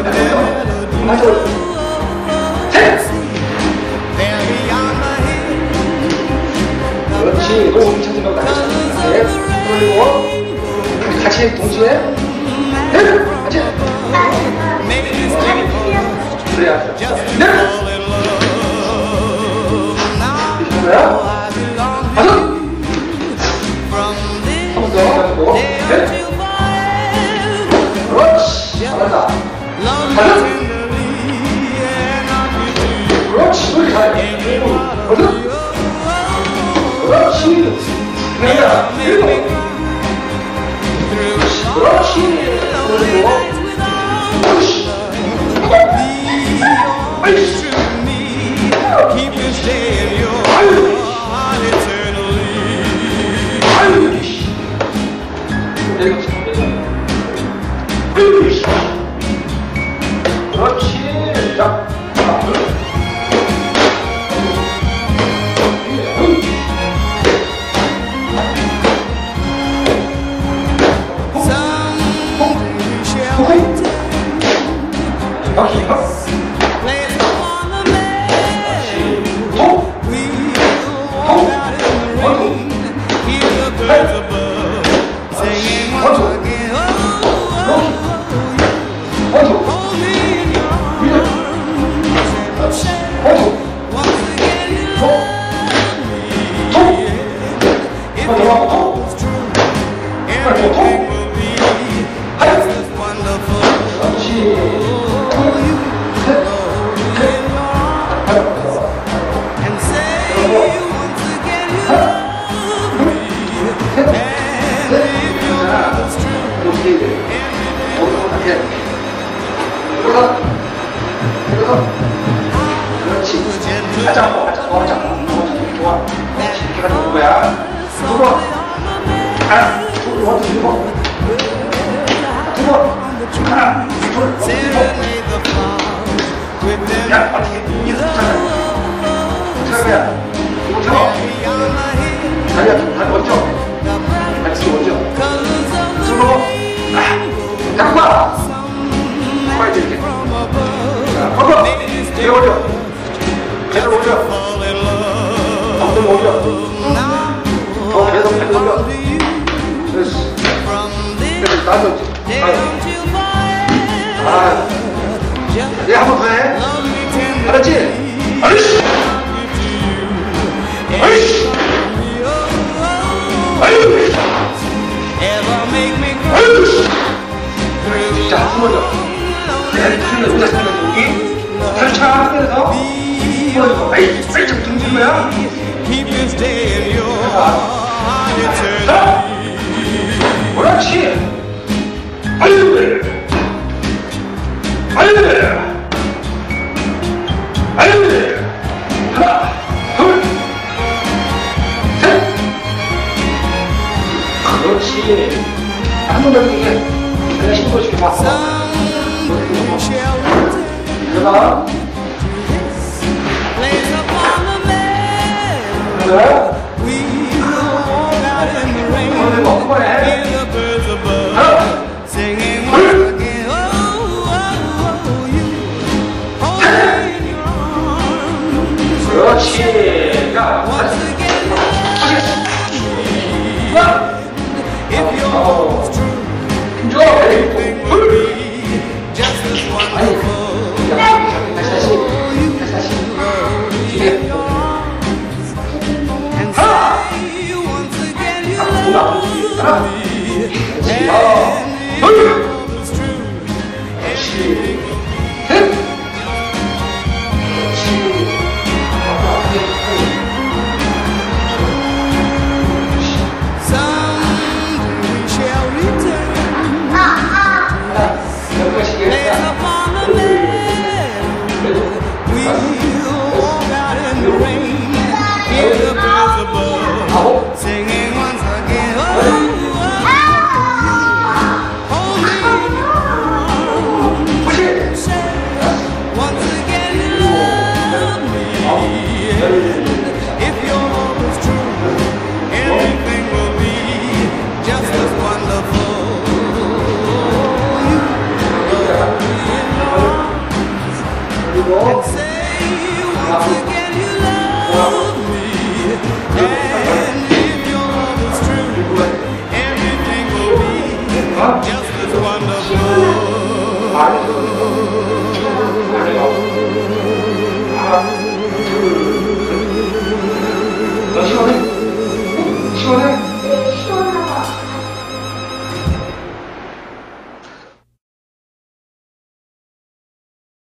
하나, 둘, 셋! 그렇지. 너 오늘 찾으려고 나가셨어. 네. 그리고 같이 동시에 네. 같이. 그래야. 네. 이거야. 다섯. 한 번 더. 그리고 네. 그렇지. 잘한다. 다섯. 그렇지. 우리 잘해. 여섯. 그렇지. 내가 일곱. 그렇지. 그리고 그렇지. 아이씨. 아유. 아유. 그렇지. 자. 한 번 더 해. 알았지? 아이씨! 아이씨! 아이씨! 아이씨! 자, 한 번 더. 내 손을 여기다 쓰면 여기. 살짝 하면서. 아이씨! 살짝 등진 거야. 자! 그렇지! 아이씨! 아이씨! 아이씨! 하나, 둘, 셋! 그렇지. 한 번 더 이렇게 내가 힘을 줄게 봐. 들어가. 그래. 한번에 하나, 둘, 그렇지. 야,